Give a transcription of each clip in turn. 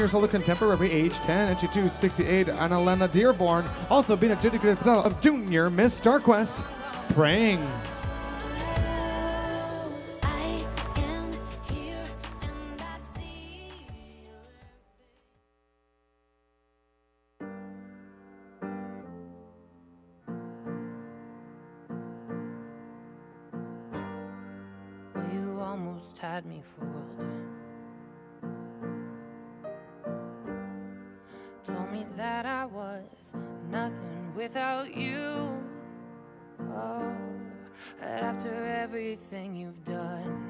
years old, contemporary, age 10, entry 268, Annalena Dearborn, also being a dedicated fellow of Junior Miss StarQuest, Praying. You almost had me fooled. Told me that I was nothing without you. Oh, but after everything you've done,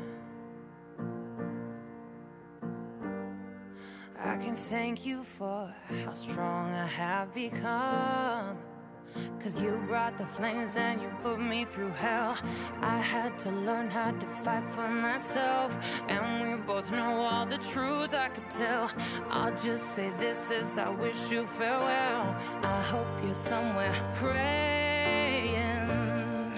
I can thank you for how strong I have become. 'Cause you brought the flames and you put me through hell. I had to learn how to fight for myself, and we both know all the truth I could tell. I'll just say this as I wish you farewell. I hope you're somewhere praying,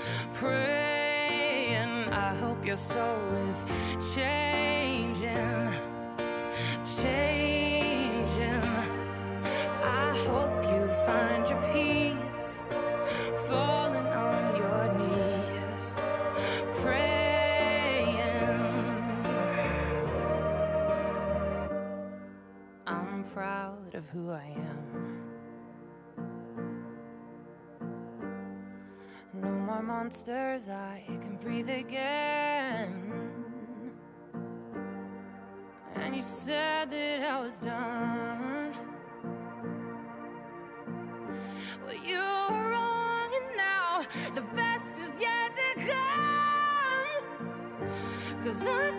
praying. I hope your soul is changing, changing. I hope you find your peace, falling on your knees, praying. I'm proud of who I am. No more monsters, I can breathe again. And you said that I was done. Well, you were wrong, and now the best is yet to come. 'Cause I